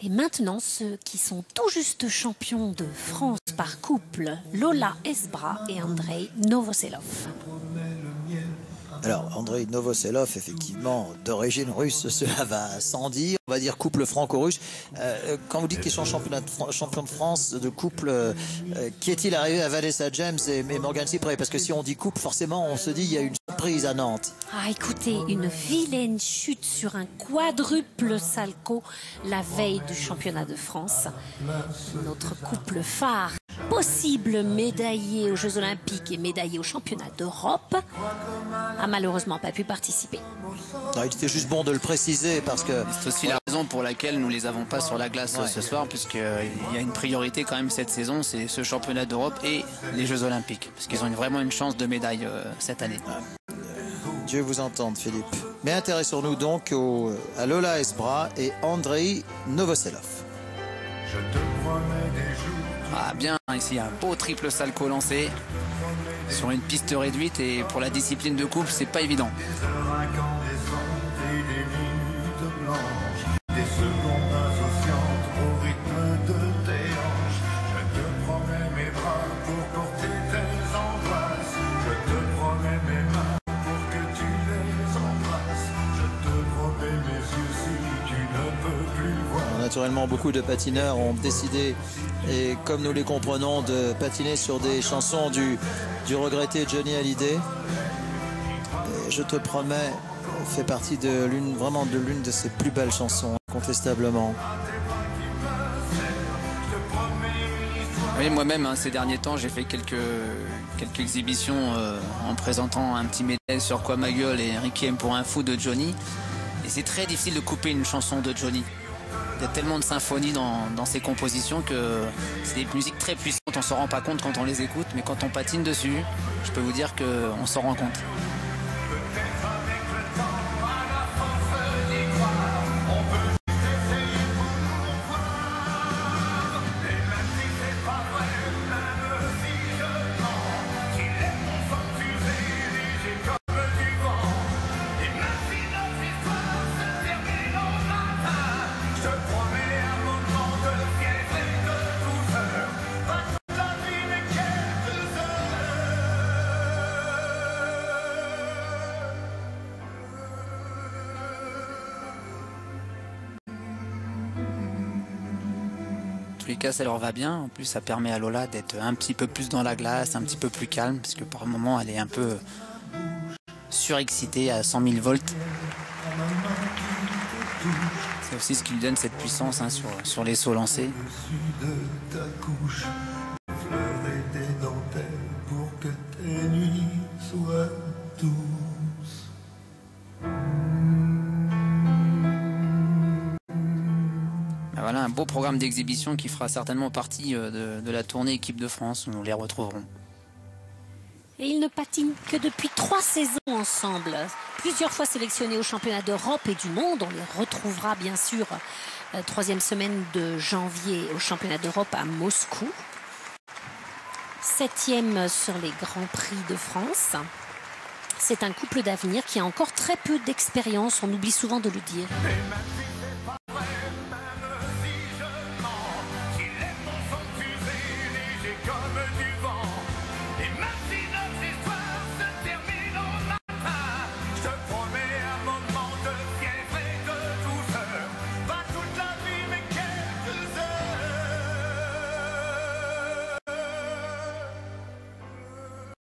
Et maintenant, ceux qui sont tout juste champions de France par couple, Lola Esbra et Andrei Novoselov. Alors, Andrei Novoselov, effectivement, d'origine russe, cela va sans dire. On va dire couple franco-russe. Quand vous dites qu'ils sont champions de France de couple, qui est-il arrivé à Vanessa James et Morgan Cyprès? Parce que si on dit couple, forcément, on se dit il y a une surprise à Nantes. Ah, écoutez, une vilaine chute sur un quadruple salco la veille du championnat de France. Notre couple phare, possible médaillé aux Jeux Olympiques et médaillé au championnat d'Europe, a malheureusement pas pu participer. Non, il était juste bon de le préciser parce que... C'est aussi la raison pour laquelle nous les avons pas sur la glace ce soir, puisqu'il y a une priorité quand même cette saison, c'est ce championnat d'Europe et les Jeux Olympiques, parce qu'ils ont vraiment une chance de médaille cette année. Dieu vous entende, Philippe. Mais intéressons-nous donc à Lola Esbra et Andrei Novoselov. Ah bien, ici un beau triple salco lancé sur une piste réduite, et pour la discipline de couple, c'est pas évident. Naturellement, beaucoup de patineurs ont décidé, et comme nous les comprenons, de patiner sur des chansons du regretté Johnny Hallyday. Et Je te promets fait partie de l'une de ses plus belles chansons, incontestablement. Oui, moi-même, ces derniers temps, j'ai fait quelques exhibitions en présentant un petit médaille sur Quoi ma gueule et Requiem pour un fou de Johnny. Et c'est très difficile de couper une chanson de Johnny. Il y a tellement de symphonies dans ses compositions que c'est des musiques très puissantes. On s'en rend pas compte quand on les écoute, mais quand on patine dessus, je peux vous dire qu'on s'en rend compte. En tous les cas, ça leur va bien. En plus, ça permet à Lola d'être un petit peu plus dans la glace, un petit peu plus calme, parce que par moment, elle est un peu surexcitée à 100 000 volts. C'est aussi ce qui lui donne cette puissance sur les sauts lancés. Voilà un beau programme d'exhibition qui fera certainement partie de la tournée équipe de France où nous les retrouverons. Et ils ne patinent que depuis 3 saisons ensemble. Plusieurs fois sélectionnés au championnat d'Europe et du monde. On les retrouvera bien sûr 3e semaine de janvier au championnat d'Europe à Moscou. 7e sur les Grands Prix de France. C'est un couple d'avenir qui a encore très peu d'expérience. On oublie souvent de le dire.